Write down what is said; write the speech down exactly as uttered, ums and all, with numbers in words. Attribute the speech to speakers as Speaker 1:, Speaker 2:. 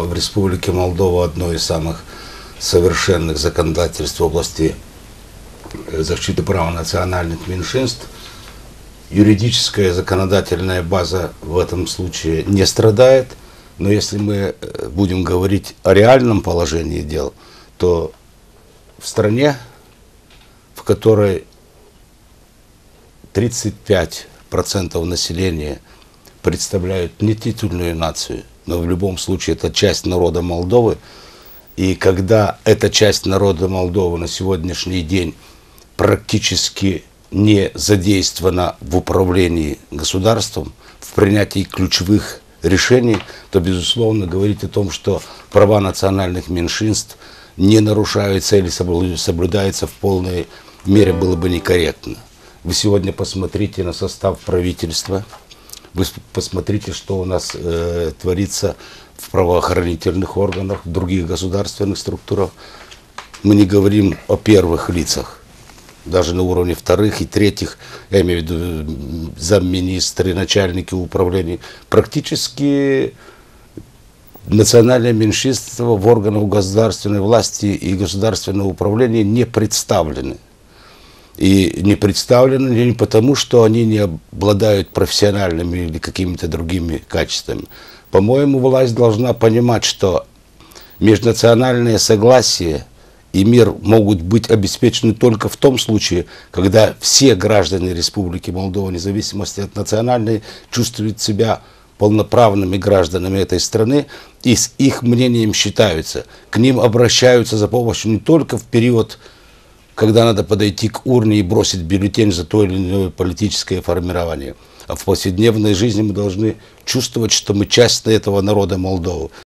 Speaker 1: в Республике Молдова одно из самых совершенных законодательств в области защиты прав национальных меньшинств. Юридическая законодательная база в этом случае не страдает, но если мы будем говорить о реальном положении дел, то в стране, в которой тридцать пять процентов населения представляют не титульную нацию, но в любом случае это часть народа Молдовы, и когда эта часть народа Молдовы на сегодняшний день практически не задействована в управлении государством, в принятии ключевых решений, то, безусловно, говорить о том, что права национальных меньшинств не нарушаются или соблюдаются в полной мере, было бы некорректно. Вы сегодня посмотрите на состав правительства, вы посмотрите, что у нас э, творится в правоохранительных органах, в других государственных структурах. Мы не говорим о первых лицах, даже на уровне вторых и третьих, я имею в виду замминистры, начальники управлений. Практически национальное меньшинство в органах государственной власти и государственного управления не представлены. И не представлены не потому, что они не обладают профессиональными или какими-то другими качествами. По-моему, власть должна понимать, что межнациональное согласие и мир могут быть обеспечены только в том случае, когда все граждане Республики Молдова, вне зависимости от национальной, чувствуют себя полноправными гражданами этой страны и с их мнением считаются. К ним обращаются за помощью не только в период, когда надо подойти к урне и бросить бюллетень за то или иное политическое формирование. А в повседневной жизни мы должны чувствовать, что мы часть этого народа Молдовы.